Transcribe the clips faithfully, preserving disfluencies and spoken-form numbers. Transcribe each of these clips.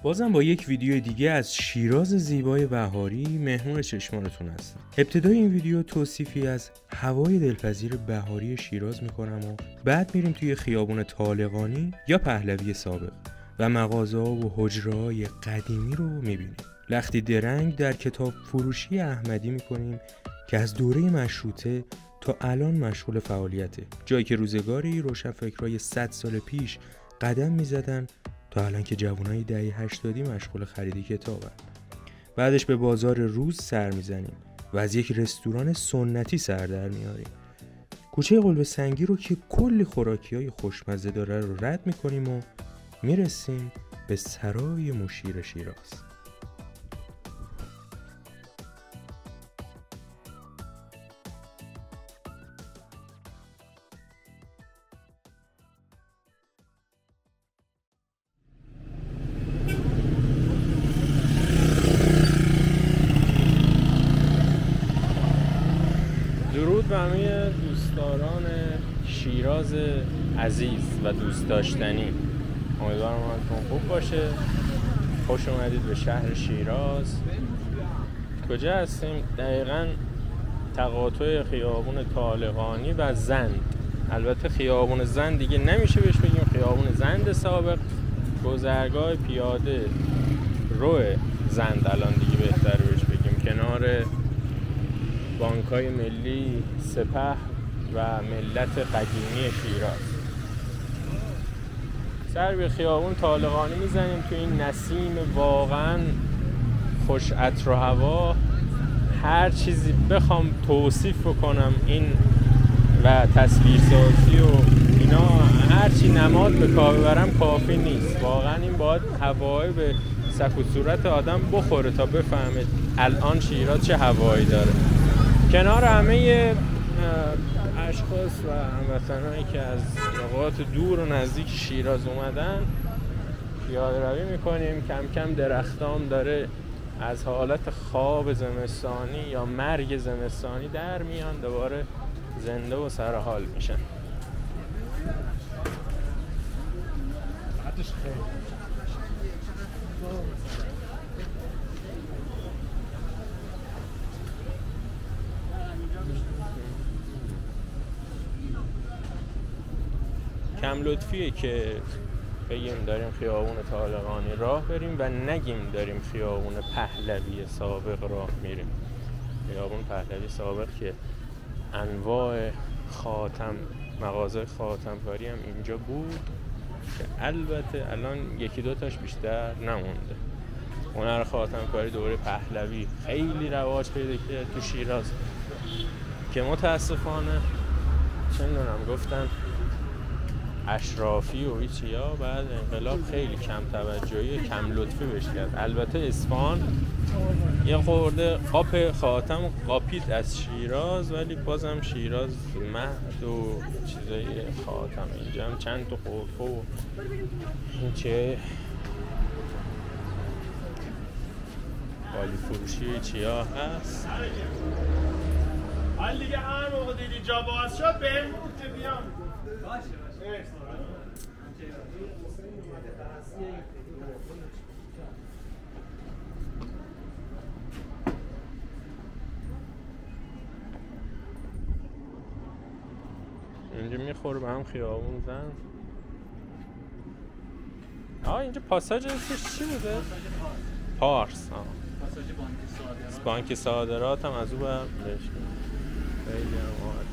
بازم با یک ویدیو دیگه از شیراز زیبای بهاری مهمون چشمانتون هستم. ابتدای این ویدیو توصیفی از هوای دلپذیر بهاری شیراز میکنم و بعد میریم توی خیابون طالقانی یا پهلوی سابق و مغازه‌ها و حجره‌های قدیمی رو میبینیم. لختی درنگ در کتاب فروشی احمدی میکنیم که از دوره مشروطه تا الان مشغول فعالیته، جایی که روزگاری روشنفکرای صد سال پیش قدم میزدن تا الان که جوانای دهه هشتادی مشغول خرید کتابن. بعدش به بازار روز سر میزنیم و از یک رستوران سنتی سر در میاریم. کوچه قلب سنگی رو که کلی خوراکیای خوشمزه داره رو رد میکنیم و میرسیم به سرای مشیر شیراز. درود به همه دوستداران شیراز عزیز و دوست داشتنی. امیدوارم حالتون خوب باشه. خوش اومدید به شهر شیراز. کجا هستیم؟ دقیقاً تقاطع خیابون طالقانی و زند. البته خیابون زند دیگه نمیشه بهش بگیم خیابون زند سابق، گذرگاه پیاده رو زند الان دیگه بهتر بهش بگیم، کنار بانک‌های ملی، سپه و ملت قدیمی شیراز. سر به خیابون طالقانی میزنیم تو این نسیم واقعا خوش عطر و هوا. هر چیزی بخوام توصیف بکنم این و تصویرسازی و اینا، هر چی نماد به کار ببرم کافی نیست. واقعا این باید هوایی به سک و صورت آدم بخوره تا بفهمید الان شیراز چه هوایی داره. کنار همه اشخاص و هموطنانی که از نقاط دور و نزدیک شیراز اومدن پیاده روی میکنیم. کم کم درختام داره از حالت خواب زمستانی یا مرگ زمستانی در میان، دوباره زنده و سرحال میشن. کم لطفیه که بگیم داریم خیابون طالقانی راه بریم و نگیم داریم خیابون پهلوی سابق راه میریم. خیابون پهلوی سابق که انواع خاتم، مغازه خاتمکاری هم اینجا بود که البته الان یکی دو تاش بیشتر نمونده. هنر خاتمکاری دوره پهلوی خیلی رواج پیدا کرد تو شیراز که متاسفانه چه میدونم گفتن اشرافی و ایچیا بعد انقلاب خیلی کم توجهی کم لطفی بهش کرد. البته اصفهان یه خورده قاپ خاتم قاپید از شیراز، ولی بازم شیراز مهد و چیزای خاتم. اینجا هم چند تا قرفه و این چه بالی فروشی چیا هست. حال دیگه هر موقع دیدی جا باز شد به این بود که بیام. اینجا میخوره به هم خیابون زن. آه اینجا پاساژ اسمش چی بوده؟ پارس. آه پاساژ بانک صادرات. بانک صادرات هم از او برم بهش خیلی هم عالی.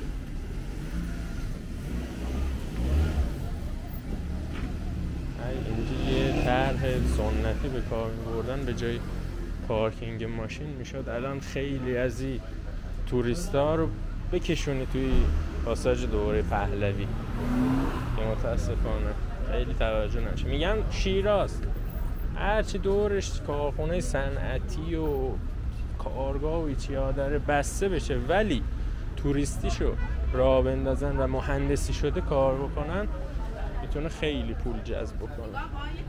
اینجا یه طرح سنتی به کار می‌بردن به جای پارکینگ ماشین میشد الان خیلی از این توریستا رو بکشونی توی پاساژ دوره پهلوی که متاسفانه خیلی توجه نشه. میگن شیراز هرچی دورش کارخونه صنعتی و کارگاه و ایچیا داره بسته بشه، ولی توریستیشو راه بندازن و مهندسی شده کار بکنن میتونه خیلی پول جذب بکنه.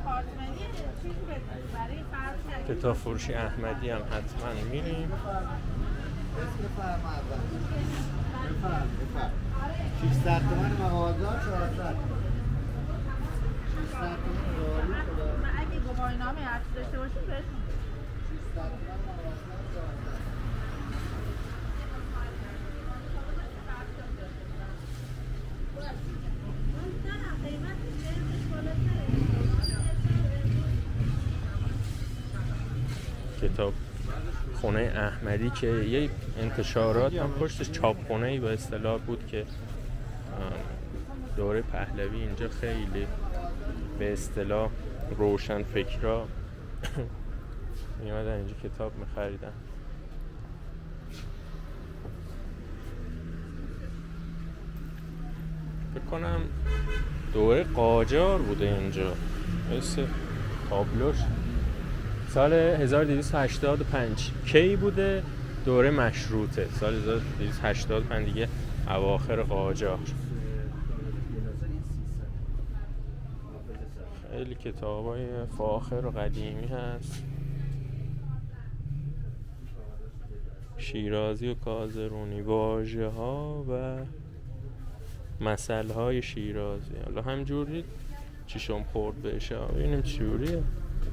کتاب فروشی احمدی هم حتما میریم. ششصد تومن مغازه چهارصد. ششصد تومن دارو با اینا هم هرچی داشته باشید بهتون. کتاب خونه احمدی که یه انتشارات هم پشتش چاپخونه‌ای به اصطلاح بود که دوره پهلوی اینجا خیلی به اصطلاح روشن فکرا میامدن اینجا کتاب میخریدن. فکر کنم دوره قاجار بوده اینجا، مثل تابلوش سال هزار و دویست و هشتاد و پنج کی بوده؟ دوره مشروطه، سال هزار و دویست و هشتاد و پنج دیگه اواخر قاجار. خیلی کتابای فاخر و قدیمی هست، شیرازی و کازرونی، واژه ها و مسئله های شیرازی. حالا همجوری چیشم خورد بشه، ببینیم چجوریه.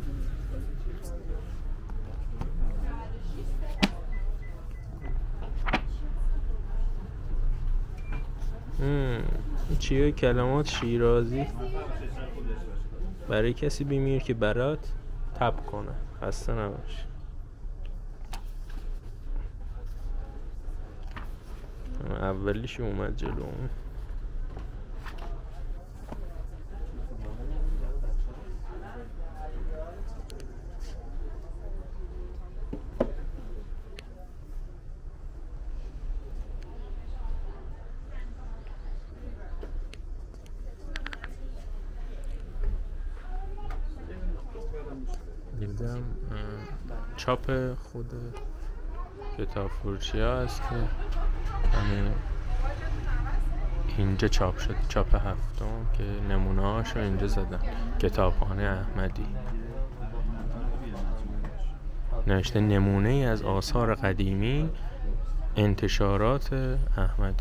چیه کلمات شیرازی برای کسی بیمیر که برات تب کنه، خسته نباشه. اولیش اومد جلوم. دیدم چاپ خود کتاب فروشی ها هست که همین اینجا چاپ شد، چاپ هفتم که نمونه هاشو اینجا زدن. کتابخانه احمدی نوشته نمونه ای از آثار قدیمی، انتشارات احمدی.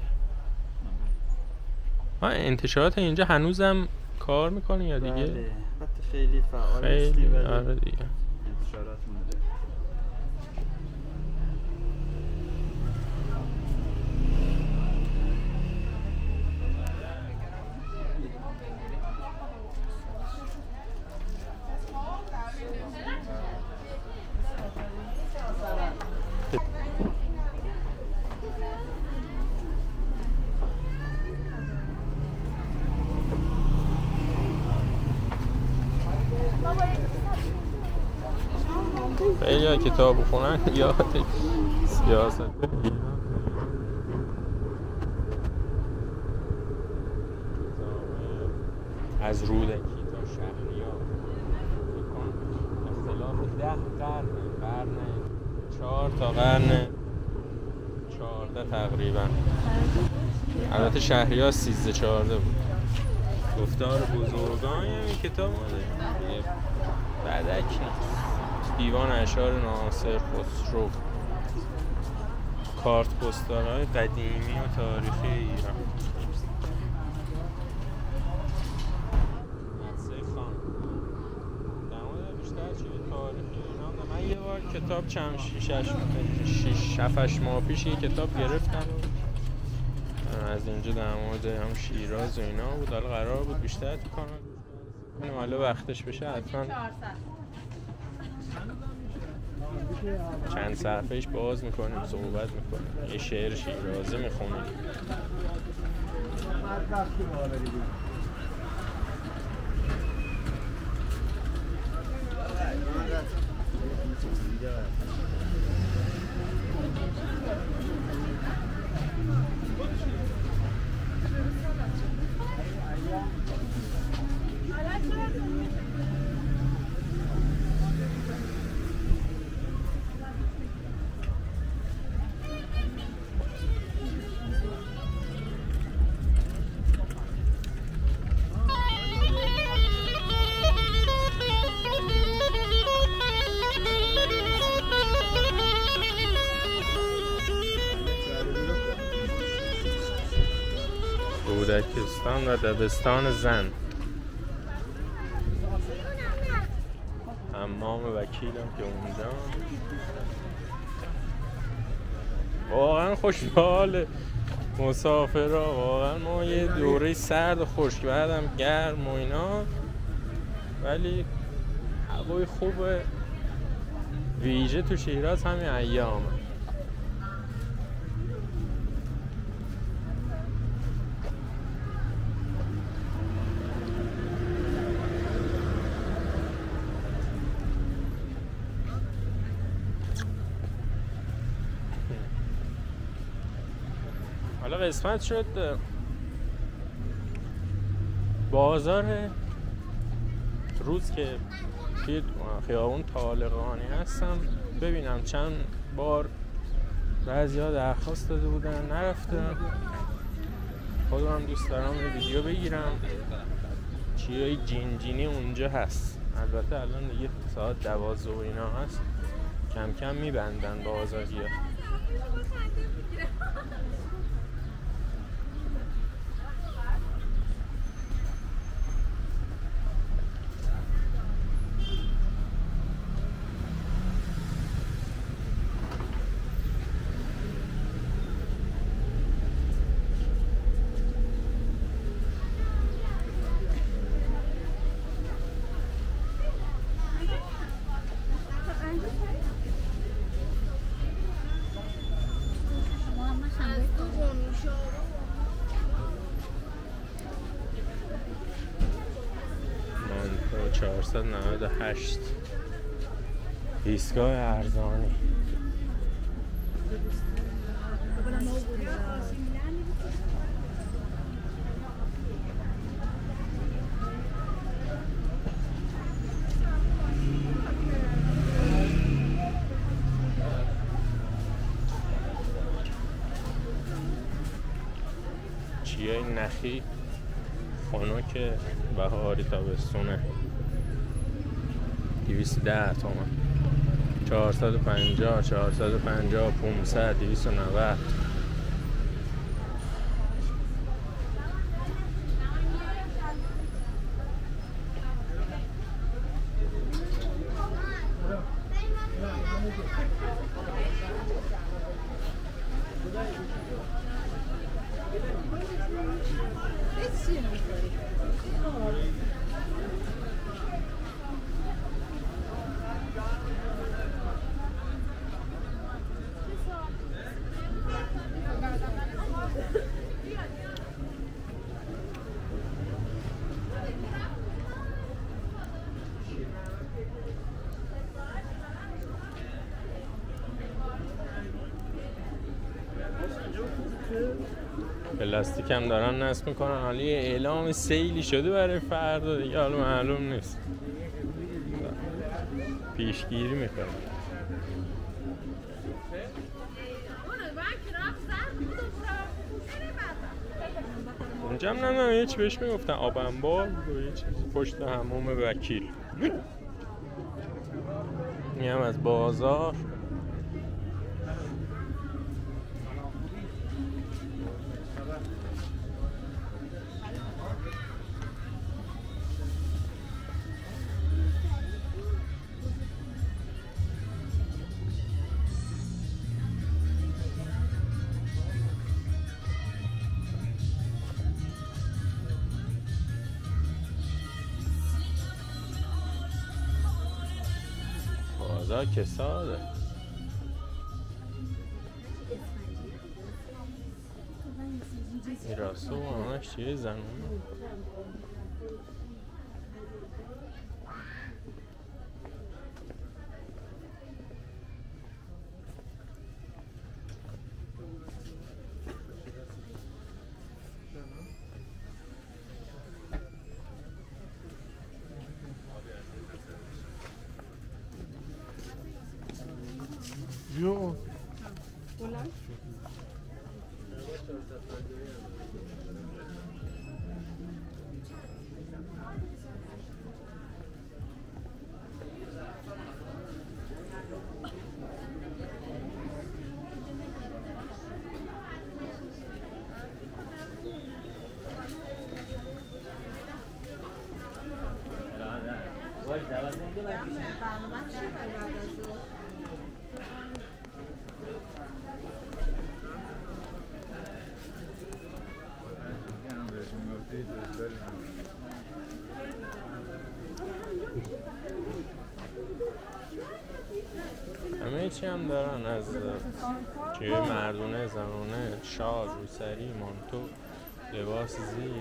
انتشارات اینجا هنوزم کار میکنه یا دیگه؟ بله، خیلی فعال خیلی آره دیگه. انتشارات مونده. خیلی ها کتاب بخونن یاد سیاست از رودکی تا شهریار، اختلاف ده قرن قرن چهار تا قرن چهارده تقریبا. البته شهریار سیزده چهارده بود. گفتار بزرگان این کتاب ماده بدک نیست. دیوان اشعار ناصر خسرو، کارت پستال‌های قدیمی و تاریخی ایران. مدرسه خان در مورد بیشتر چیز تاریخی اینا. من یه بار کتاب چند شیشش شیش هفتش ماه پیش یه کتاب گرفتم از اینجا در مورد هم شیراز و اینا بود. حالا قرار بود بیشتر تو کانال بکنیم، حالا وقتش بشه حتما چند صفحهش باز میکنیم، صحبت میکنیم، یه شعر شیرازی میخونیم. کودکستان و دبستان زن. مقام وکیلم که اونجا واقعا خوشحال مسافرها. واقعا ما یه دوره سرد و خشک بعدم گرم و اینا، ولی هوای خوب ویژه تو شیراز همین ایامه. حالا قسمت شد بازار روز که توی خیابون طالقانی هستم ببینم. چند بار بعضی‌ها درخواست داده بودن نرفتم، خودم هم دوست دارم یه ویدیو بگیرم. چیای جینجینی اونجا هست، البته الان دیگه ساعت دوازده و اینا هست، کم کم میبندن بازاریا. چهارصد و نود و هشت ایستگاه ارزانی. چیه نخی خنک بهاری تابستونه دویست و ده تومن. چهارصد و پنجاه، چهارصد و پنجاه، پانصد، دویست و نود. پلاستیک هم دارن نصب میکنن. حالا یه اعلام سیلی شده برای فردا دیگه، حالا معلوم نیست، پیشگیری میکنن. اونجا هم نمیدونم یه چی بهش میگفتن، آب انبار و یه چیزی پشت حموم وکیل. این هم از بازار. بازار کساده. میراسو همش چیه زنونه. Jo. همه چی هم دارن، از چیه مردونه، زنونه، شال، روسری، مانتو، لباس زیر.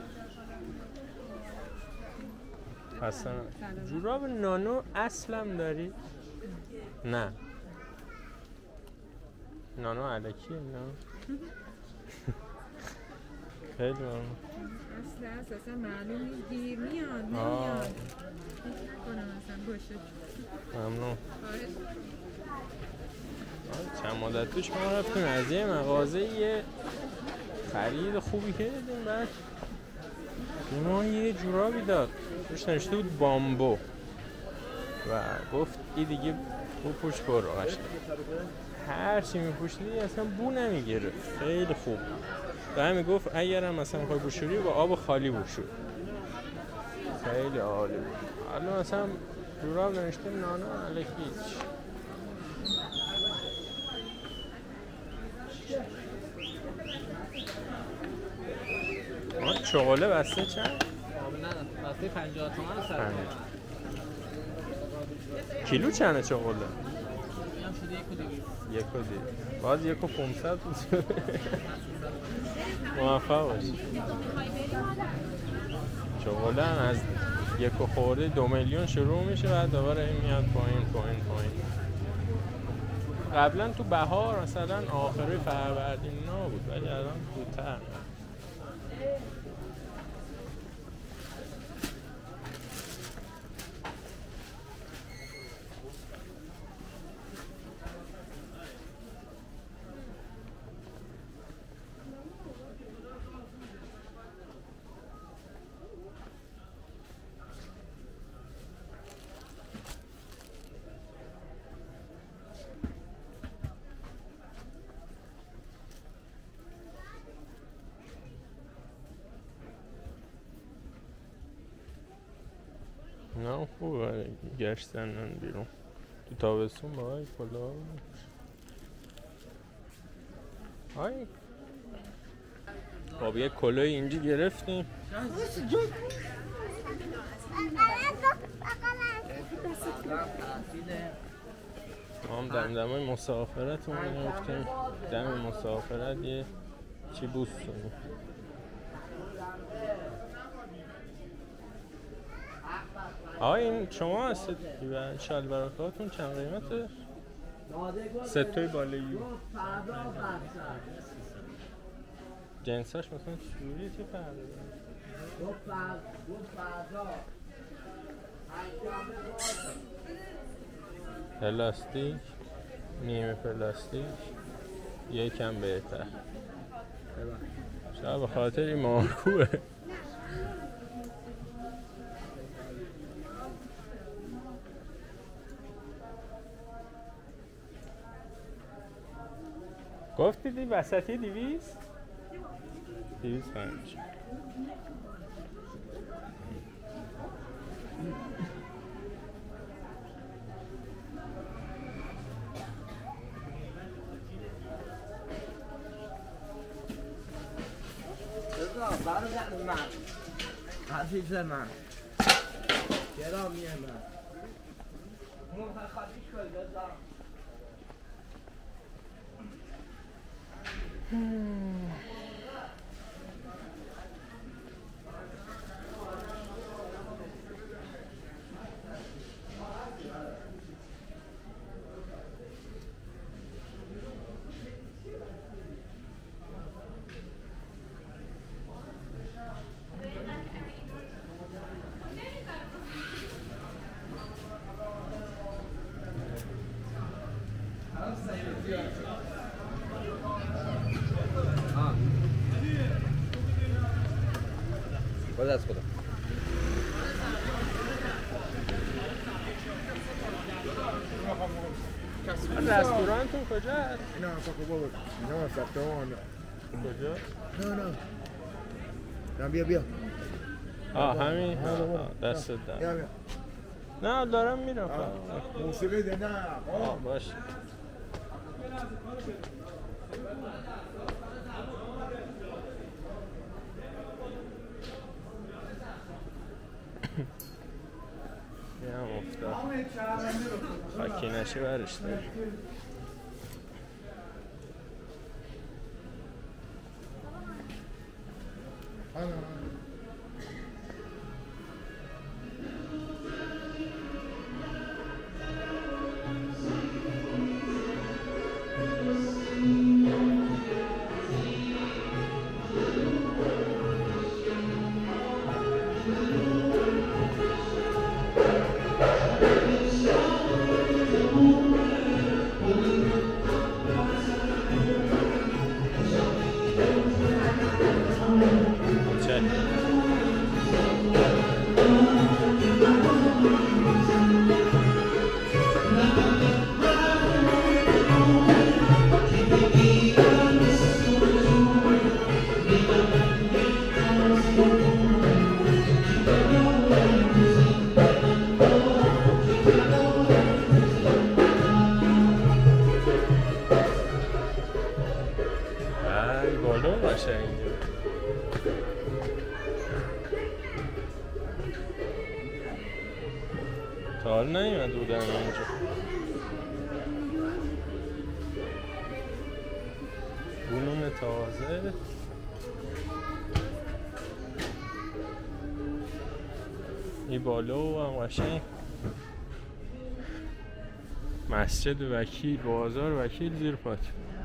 اصلا جوراب نانو اصلم داری؟ نه نانو علکیه نه خیلی ممنون. اصلا اصلا معلوم نیست دیر میاد نمیاد کنم اصلا باشه. ممنون. چند مدت پیش ما رفتیم از یه مغازه یه خرید خوبی کردیم، بعد ما یه جورابی داد روش نوشته بود بامبو و گفت ای دیگه بو پوش برو قشنگ، هر چی میپوشیدی اصلا بو نمیگرفت، خیلی خوب. و همین گفت اگرم مثلا میخوای بوشوری با آب خالی بوشور، خیلی عالی بود. حالا مثلا جوراب نوشته نانو الکی هیچ. آن چغاله بسته چند؟ نه بسته پنجاه تومن سر کیلو چنده چغاله؟ هم شده یک و دویست. یک و دویست باز یک و پونصد بود. موفق باشی. چغاله هم از یک و خورده دو میلیون شروع میشه، بعد دوباره این میاد پایین پایین پایین. قبلا تو بهار مثلا آخری فروردین اینا بود، ولی الان زودتر. نه خوبه گشتن بیرون تو تابستون با های کلا های خب یک کلاه اینجا گرفتیم. ما هم دم دمای مسافرت رو گرفتیم، دم مسافرت یه چی بوست کنیم. آقای این شما هستید و شلواراتون چند قیمته؟ ستوی بالایی جنساش مثلا چجوریه؟ چه فرقی داره؟ پلاستیک، نیمه پلاستیک، یکم بهتر. شاید به خاطر این مارکوه. گفتی دی وسطی دیویست؟ دیویست پنج. برادر من حفیظ من گرامی من اون خاطی شده دارم. خدا از خدا. رستورانتون کجاست؟ اینا فقط بابا اینا ساختمان کجا؟ نه نه نه بیا بیا آه همین؟ آه دست دارم. بیا بیا نه دارم میرم. موسیقی ده نه. آه باشه. یه هم افتاد خاکی نشه برش داری. تا حال نیومد بودم اینجا. بلون تازه این بالا هم قشنگ. مسجد وکیل، بازار وکیل زیر پات.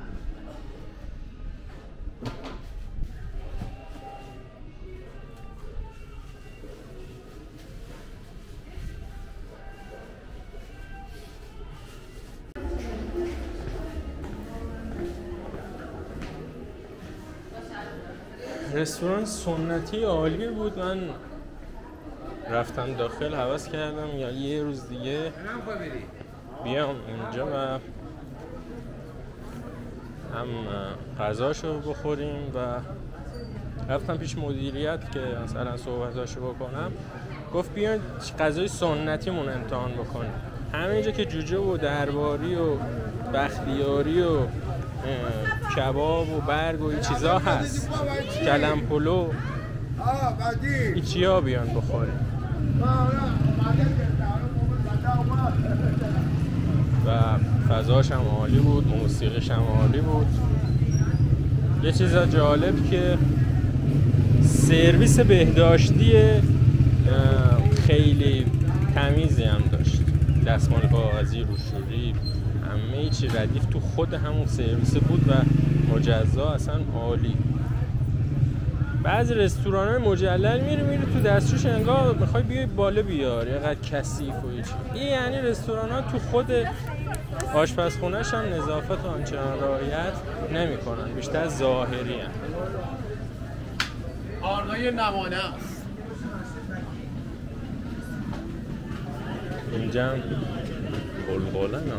رستوران سنتی عالی بود. من رفتم داخل هوس کردم یا یه روز دیگه بیام اینجا و هم غذاشو بخوریم و رفتم پیش مدیریت که مثلا صحبتاشو بکنم. گفت بیاین غذای سنتیمون امتحان بکنیم. همینجا که جوجه و درباری و بختیاری و کباب و برگ و این چیزا هست، کلم پلو، این چیا بیان بخوریم. و فضاش هم عالی بود، موسیقیش هم عالی بود. یه چیز جالب که سرویس بهداشتی خیلی تمیزی هم داشت. دستمال کاغذی، روشوری، همه چی ردیف تو خود همون سرویس بود و مجزا، اصلا عالی. بعضی رستوران‌های مجلل میری میری تو دستشویش انگار میخوای بیای بالا بیاری، اینقدر کثیف و هیچ. این یعنی رستوران‌ها تو خود آشپزخونه‌ش هم نظافت و آنچنان رعایت نمی‌کنن، بیشتر ظاهری ان. آرنای نمانه است. اینجا هم بلبلن ها.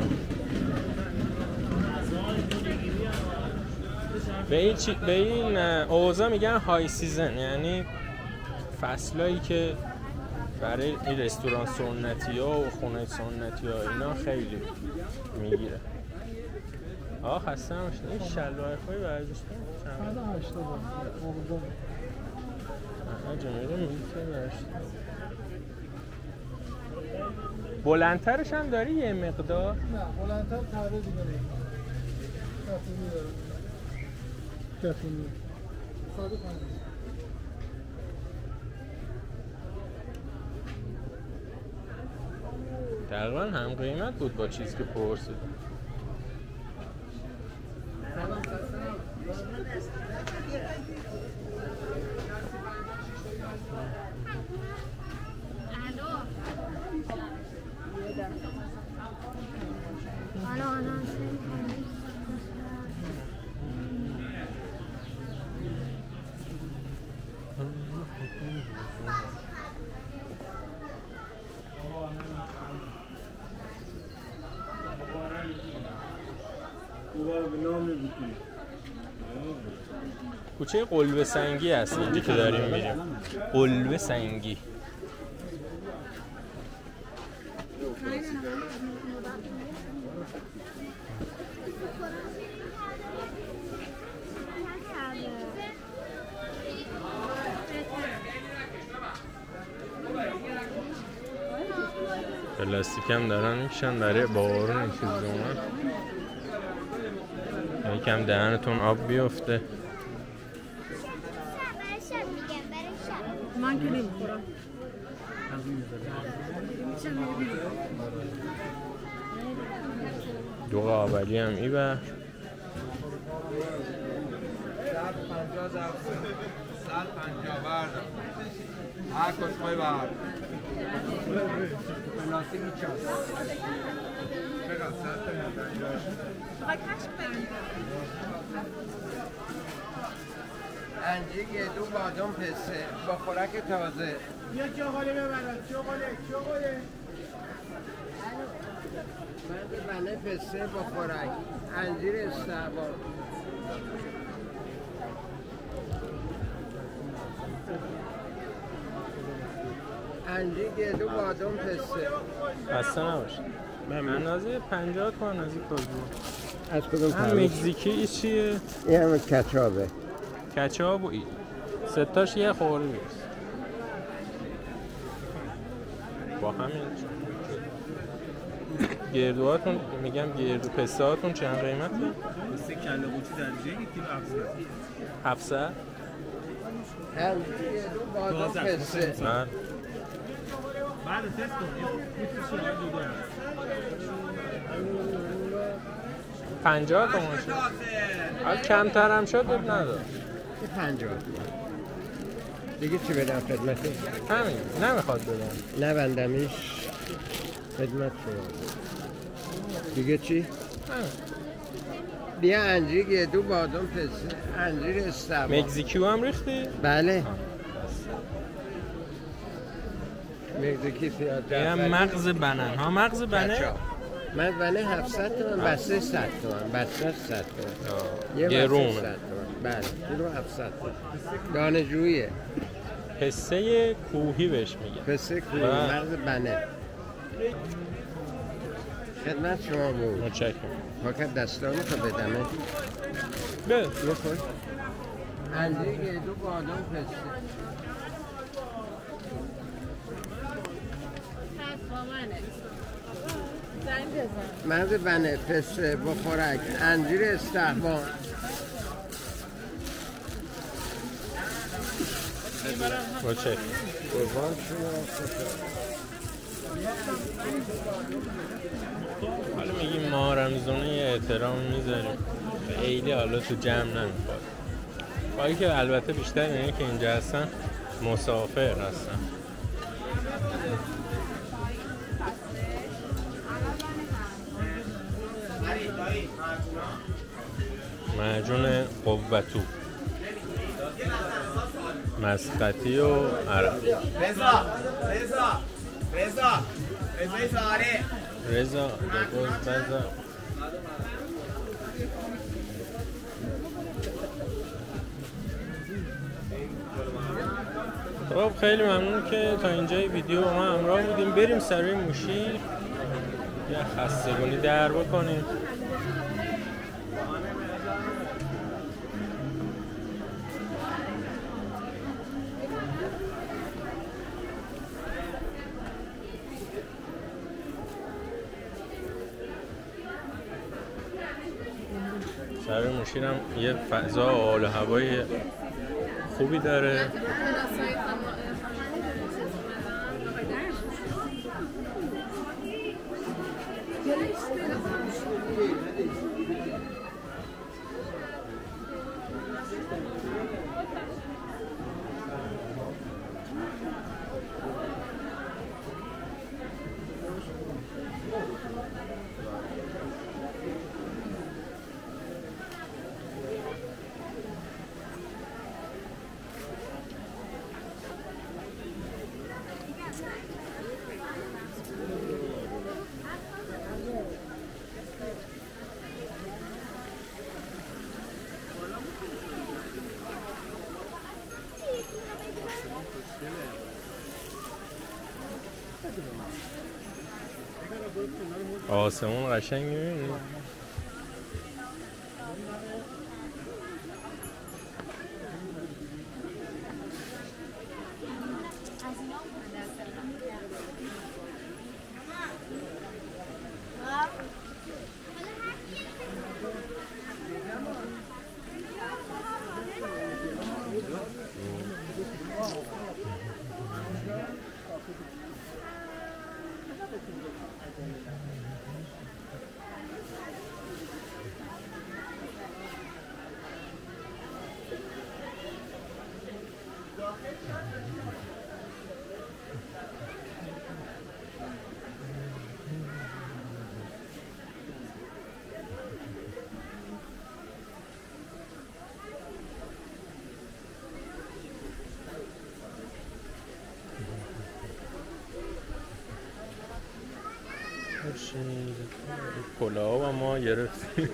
به این, چی... به این اوضاع میگن های سیزن، یعنی فصلایی که برای این رستوران سنتی ها و خونه سنتی ها اینا خیلی میگیره. آه خسته نباشید. این شلوار های ورزشی چند؟ هشتاد. آها جمعه میگه ورزشی. بلندترش هم داری یه مقدار؟ نه بلندتر تره دیگه نیست. کفونی داره. کفونی. ساده کنید. تقریبا هم قیمت بود با چیزی که پرسید. کوچه قلوه سنگی هست اینجا که داریم میریم. قلوه سنگی پلاستیک هم دارن میکشن برای بارون این چیز اومد. یکم دهنتون آب بیفته. من که نمیخورم. دو قابلی هم ای بر صد پنجاه بردار هر کشمای بر پلاستیک میچاست چقدر صد پنجاه انجیگ دو بادم پسه با خوراک تازه بیا چغاله ببرد چغاله چغاله مرد بنه پسه با خوراک انجیر استعبار انجیگ دو بادم پسه خسته نباشه. اندازه پنجاه تومن از این کازو. از کدوم هم تمیز؟ مکزیکی ای چیه؟ این همه کچابه کچاب و ای ستاش یه خورده میرسه با همین گردوهاتون میگم گردو پسته هاتون چند قیمته؟ پسته کله قوچی درجه یک کیلو هفتصد. هفتصد؟ انجیگ دو بادم پسه نه بعد تست کن میتونی شما جدا پنجاه تومن شد. حالا کمتر هم شد اب ندار. یه پنجاه دیگه چی بدم خدمتی؟ همین نمیخواد بدم. نبندمیش خدمت شما دیگه چی؟ همین. بیا انجیر دو بادم پسته انجیر استعبار مکزیکیو هم ریختی؟ بله مکزیکی پیاز اینم مغز بنن ها مغز بنه؟ مغز بنه هفتصد تومن بسته صد تومن بسته صد تومن یه گرونه. بسته صد تومن بله کیلو هفتصد تومن دانه‌جوییه پسته کوهی بهش میگه. پسته کوهی بله. مغز بنه خدمت شما بود متشکرم. فقط دستانو تا بدمه به بخور انجیر دو بادم پسته مغز بنه پسته با خوراک انجیر استحبان متشکرم. قربان شما حالا میگیم ما رمزونه یه احترام میذاریم خیلی حالا تو جمع نمیخواد باید که البته بیشتر اینه که اینجا هستن مسافر هستن. معجون قوتو مسقطی و عربی. رضا رضا رضا رضا ساره رضا بگوز رضا خب خیلی ممنون که تا اینجای ویدیو با ما همراه بودیم. بریم سر موشی یه خستگونی در بکنیم. سر موشین هم یه فضا و حال و هوای خوبی داره. آسمون قشنگ می‌بینی؟ کلاه و ما گرفتیم.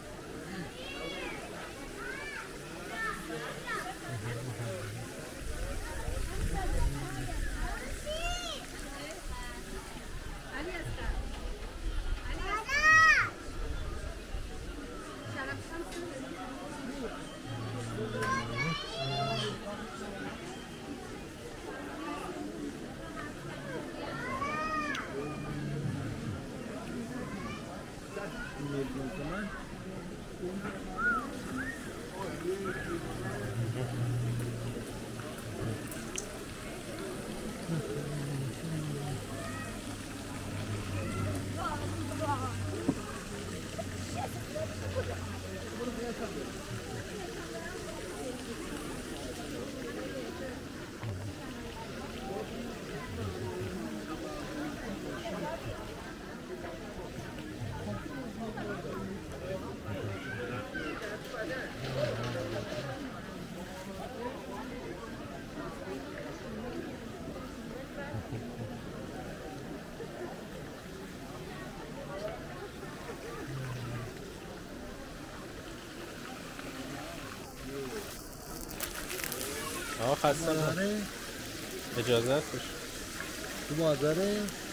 آه خسته نه اجازه هستش تو بازاره؟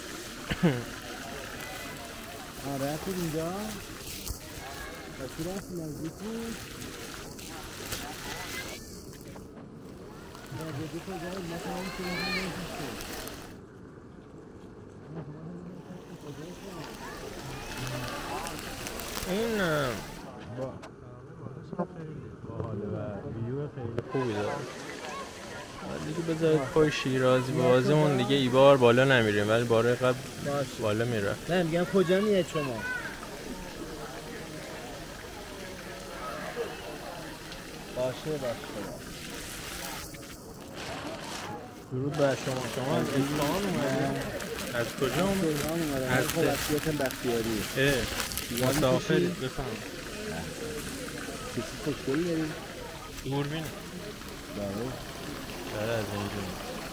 آره رفت اینجا رفت نزدیکی نزدیکی کجایی؟ ما تمام که نزدیکی این با باحاله و ویو خیلی خوبی داره. دیگه بذارید پای شیرازی بازمون دیگه ای بار بالا نمیریم ولی باره قبل بالا میره. نه میگم کجا میاد شما؟ باشه باشه. درود بر شما. شما از اصفهان اومدید؟ از کجا اومدید؟ از خلصیت بختیاری. اه مسافرید بفهم. کسی خوشگلی داریم؟ دوربین. بله. بله از اینجا.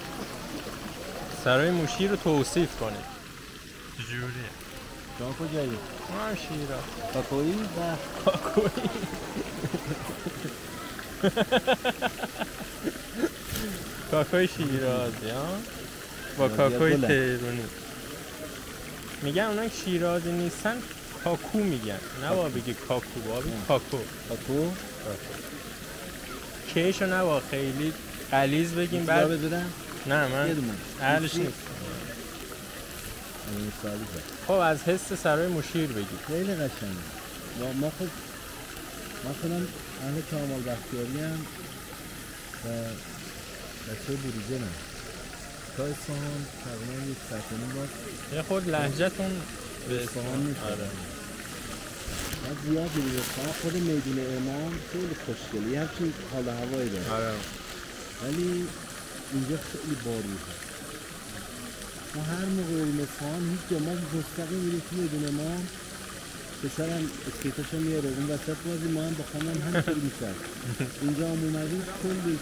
سرای موشی رو توصیف کنید. چجوریه؟ شما کجایی؟ ما هم شیراز. کاکویی؟ نه. کاکویی. کاکوی شیرازی ها؟ با کاکوی تهرانی. میگن اونا که شیرازی نیستن کاکو میگن. نه با بگی کاکو با بگی کاکو. کاکو؟ کیشو نه با خیلی غلیظ بگیم بعد بدونم؟ نه من اهلش نیست. خب از حس سرای مشیر بگید. خیلی قشنگه. ما ما خب مثلا اهل کامال بختیاری هم و بچه بروجه هم تا اصفهان تقریبا یک ساعت و نیم باز یه خود لهجه‌تون به اصفهان نیست. آره من زیاد می‌رسم. خود میدون امام خیلی خوشگلی همچین حال و هوایی داره. آره ولی اینجا خیلی باروشه. ما هر موقع بریم اصفهان هیچ جا ما مستقیم میریم توی میدون امام پسرم اسکیتاشو میاره اون وسط بازی ما هم با خانم همینطوری می‌شد. اینجا هم اومدیم کلی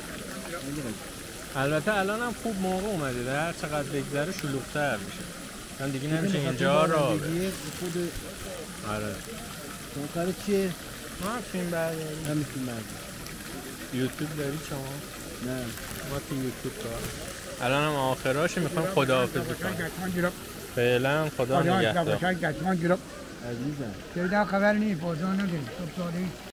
البته الان هم خوب موقع اومدید. هر چقدر بگذره شلوغ‌تر میشه. من دیگه نمیشه اینجا را خود آره. شما کار چیه؟ ما فیلم برداریم. همین فیلم برداریم. یوتیوب داری شما؟ نه. ما تو یوتیوب کار. الان هم آخراش میخوام خداحافظی کنم. فعلا خدا نگهدار. عزیزم. خیلی خبر نیست بازار نداریم.